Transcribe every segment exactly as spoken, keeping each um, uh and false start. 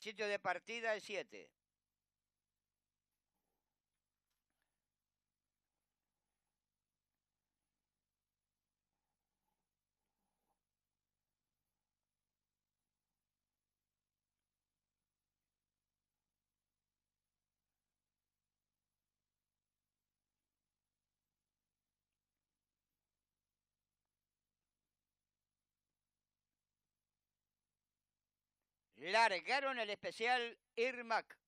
sitio de partida el siete. Largaron el especial Irmac.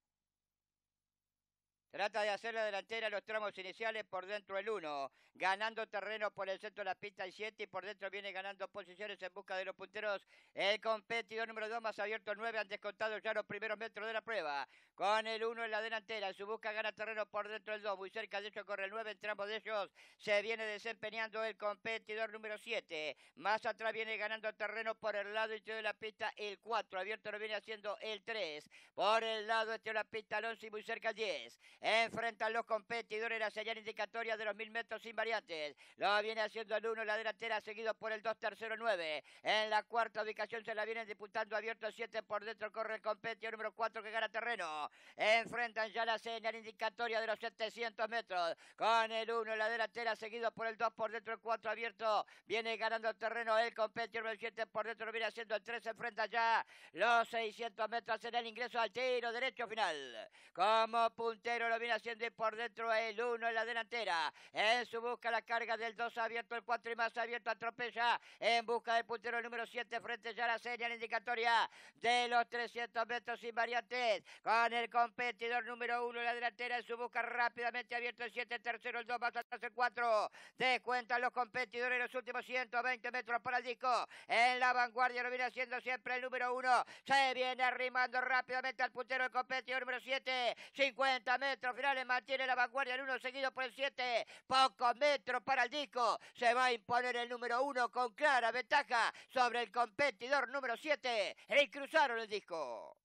Trata de hacer la delantera en los tramos iniciales por dentro el uno, ganando terreno por el centro de la pista el siete y por dentro viene ganando posiciones en busca de los punteros. El competidor número dos más abierto el nueve, han descontado ya los primeros metros de la prueba. Con el uno en la delantera, en su busca gana terreno por dentro el dos, muy cerca de ellos corre el nueve, entre ambos de ellos se viene desempeñando el competidor número siete. Más atrás viene ganando terreno por el lado izquierdo de la pista el cuatro, abierto lo viene haciendo el tres. Por el lado este de la pista el once y muy cerca el diez. Enfrentan los competidores la señal indicatoria de los mil metros sin variantes. Lo viene haciendo el uno en la delantera, seguido por el dos, tercero, nueve. En la cuarta ubicación se la vienen disputando abierto el siete. Por dentro corre el competidor número cuatro que gana terreno. Enfrentan ya la señal indicatoria de los setecientos metros. Con el uno en la delantera, seguido por el dos. Por dentro el cuatro abierto. Viene ganando terreno el competidor número siete. Por dentro lo viene haciendo el tres. Se enfrenta ya los seiscientos metros en el ingreso al tiro derecho final. Como puntero lo viene haciendo y por dentro el uno en la delantera. En su busca la carga del dos abierto el cuatro y más abierto atropella en busca del puntero número siete frente ya a la señal indicatoria de los trescientos metros sin variantes. Con el competidor número uno en la delantera en su busca rápidamente abierto el siete, tercero el dos, más atrás el cuatro. Descuentan los competidores los últimos ciento veinte metros para el disco. En la vanguardia lo viene haciendo siempre el número uno. Se viene arrimando rápidamente al puntero el competidor número siete. cincuenta metros finales, mantiene la vanguardia el uno, seguido por el siete. Pocos metros para el disco. Se va a imponer el número uno con clara ventaja sobre el competidor número siete. Y cruzaron el disco.